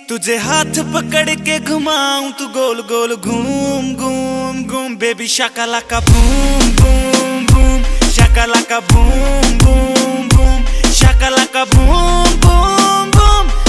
तुझे हाथ पकड़ के घुमाऊं तू गोल गोल घूम घूम घूम बेबी शाकालाका बूम बूम बूम शाकालाका बूम बूम